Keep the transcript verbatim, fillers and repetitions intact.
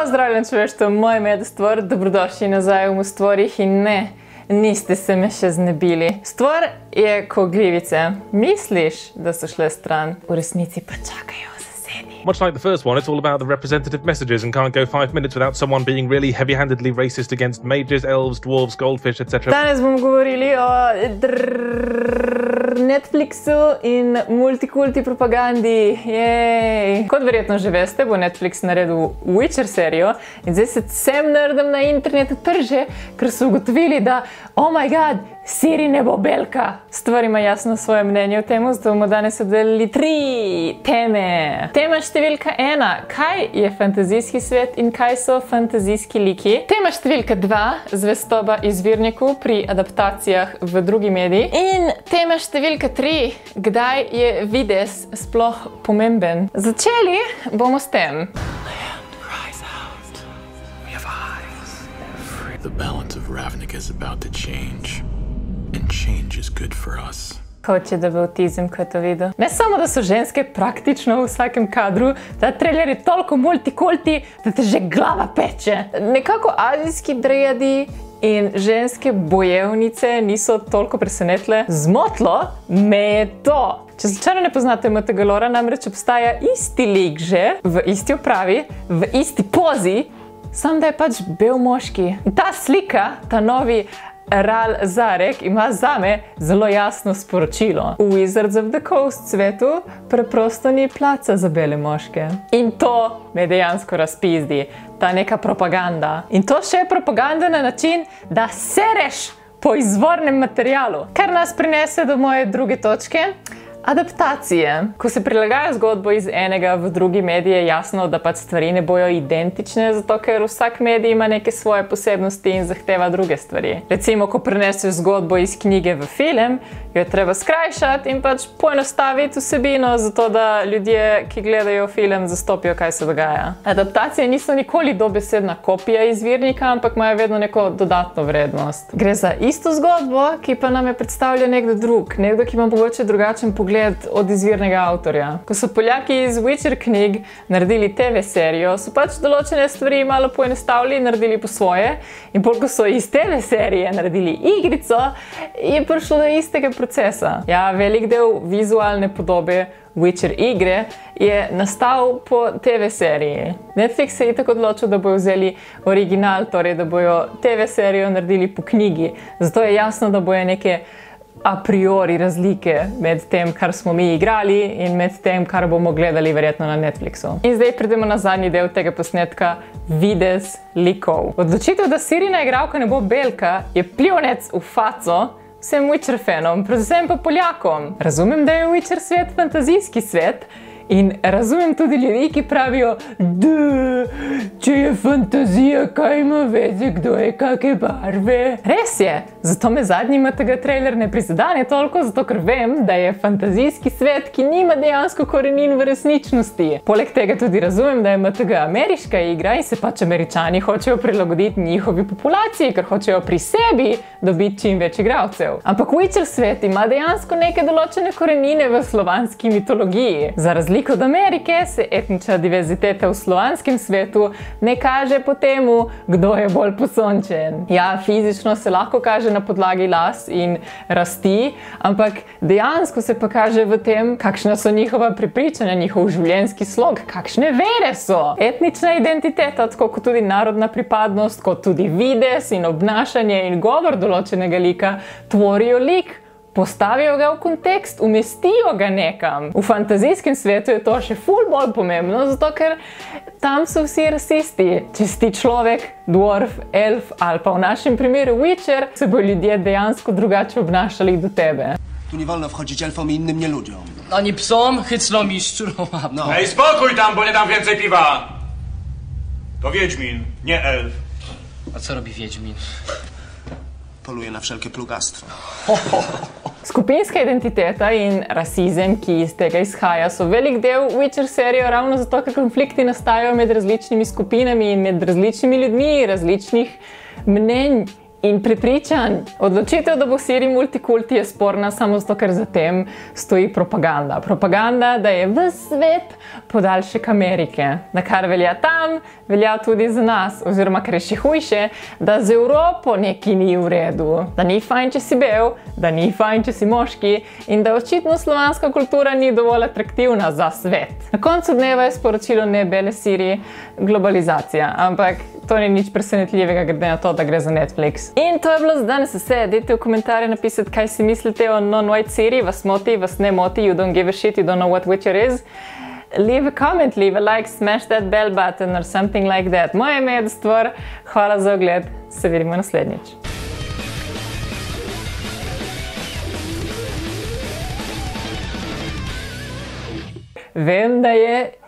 Pozdravljen človeštvo, moje ime je Stvor, dobrodošli nazaj v Stvorih in ne, niste se me še znebili. Stvor je ko glivice. Misliš, da so šle stran, v resnici pa čakajo zasedi. Much like the first one, it's all about the representative messages and can't go five minutes without someone being really heavy-handedly racist against mages, elves, dwarves, goldfish, et cetera. Danes bomo govorili o Netflixu in multikulti propagandi. Jej. Kot verjetno že veste, bo Netflix naredil Witcher serijo in zdaj se vsem nerdem na internetu trže, ker so ugotovili, da oh my god, Siri ne bo belka. Stvar ima jasno svoje mnenje o tem, zato bomo danes obdelali tri teme. Tema številka ena. Kaj je fantazijski svet in kaj so fantazijski liki? Tema številka dva. Zvestoba izvirniku pri adaptacijah v drugi mediji. In tema številka tri. Kdaj je videz sploh pomemben? Začeli bomo s tem. The balance of Ravnica is about to change, and change is good for us. Hoče, da bo avtizem, ko je to videl. Ne samo, da so ženske praktično v vsakem kadru, ta trailer je toliko multikulti, da te že glava peče. Nekako azijski drejadi in ženske bojevnice niso toliko presenetle. Zmotlo me je to. Če slučajno ne poznate M T G lora, namreč obstaja isti lik že, v isti opravi, v isti pozi, sam da je pač bel moški. In ta slika, ta novi Ral Zarek ima zame zelo jasno sporočilo. V Wizards of the Coast svetu preprosto ni placa za bele moške. In to me dejansko razpizdi, ta neka propaganda. In to še je propaganda na način, da sereš po izvornem materialu. Kar nas prinese do moje druge točke. Adaptacije. Ko se prilagaja zgodbo iz enega v drugi medij, je jasno, da pač stvari ne bojo identične, zato ker vsak medij ima neke svoje posebnosti in zahteva druge stvari. Recimo, ko preneseš zgodbo iz knjige v film, jo je treba skrajšati in pač poenostaviti vsebino, zato da ljudje, ki gledajo film, zastopijo, kaj se dogaja. Adaptacije niso nikoli dobesedna kopija izvirnika, ampak imajo vedno neko dodatno vrednost. Gre za isto zgodbo, ki pa nam je predstavlja nekdo drug, nekdo, ki ima mogoče drugačen pogled od izvirnega avtorja. Ko so Poljaki iz Witcher knjig naredili T V serijo, so pač določene stvari malo poenostavili in naredili po svoje. In pol, ko so iz T V serije naredili igrico, je prišlo do istega procesa. Ja, velik del vizualne podobe Witcher igre je nastal po T V seriji. Netflix se je tako odločil, da bojo vzeli original, torej da bojo T V serijo naredili po knjigi. Zato je jasno, da bojo neke a priori razlike med tem, kar smo mi igrali in med tem, kar bomo gledali verjetno na Netflixu. In zdaj pridemo na zadnji del tega posnetka, videz likov. Odločitev, da Sirina igralka ne bo belka, je pljunec v faco vsem Witcher fanom, predvsem pa Poljakom. Razumem, da je Witcher svet fantazijski svet, in razumem tudi ljudi, ki pravijo, da, če je fantazija, kaj ima veze, kdo je kake barve. Res je, zato me zadnji M T G trailer ne prizadene toliko, zato ker vem, da je fantazijski svet, ki nima dejansko korenin v resničnosti. Poleg tega tudi razumem, da je M T G ameriška igra in se pač Američani hočejo prilagoditi njihovi populaciji, ker hočejo pri sebi dobiti čim več igralcev. Ampak Witcher svet ima dejansko neke določene korenine v slovanski mitologiji. Za razliko od Amerike se etnična diverziteta v slovanskem svetu ne kaže po temu, kdo je bolj posončen. Ja, fizično se lahko kaže na podlagi las in rasti, ampak dejansko se pa kaže v tem, kakšna so njihova prepričanja, njihov življenjski slog, kakšne vere so. Etnična identiteta, tako kot tudi narodna pripadnost, kot tudi videz in obnašanje in govor določenega lika, tvorijo lik. Postavijo ga v kontekst, umestijo ga nekam. V fantazijskem svetu je to še ful bolj pomembno, zato ker tam so vsi rasisti. Če si ti človek, dwarf, elf ali pa v našem primeru Witcher, se bo ljudje dejansko drugače obnašali do tebe. Tu nie wolno wchodzić elfom i innym nieludziom. Ani psom, hyclom i szczurom. No. Ej, spokój tam, bo nie dam więcej piwa! To Wiedźmin, nie elf. A co robi Wiedźmin? Poluje na wszelkie plugastwo. Skupinska identiteta in rasizem, ki iz tega izhaja, so velik del Witcher serijo ravno zato, ker konflikti nastajajo med različnimi skupinami in med različnimi ljudmi, različnih mnenj in prepričan. Odločitev, da bo Siri multikulti, je sporna samo zato, ker za tem stoji propaganda. Propaganda, da je ves svet podaljšek Amerike. Da kar velja tam, velja tudi za nas. Oziroma, kar je še hujše, da z Evropo nekaj ni v redu. Da ni fajn, če si bel, da ni fajn, če si moški in da očitno slovanska kultura ni dovolj atraktivna za svet. Na koncu dneva je sporočilo ne bele Siri globalizacija, ampak to ni nič presenetljivega, glede na to, da gre za Netflix. In to je bilo za danes vse. Dajte v komentarje napisati, kaj si mislite o non-white Siri, vas moti, vas ne moti, you don't give a shit, you don't know what Witcher is. Leave a comment, leave a like, smash that bell button or something like that. Moje ime je Destvor, hvala za ogled, se vidimo naslednjič. Vem, da je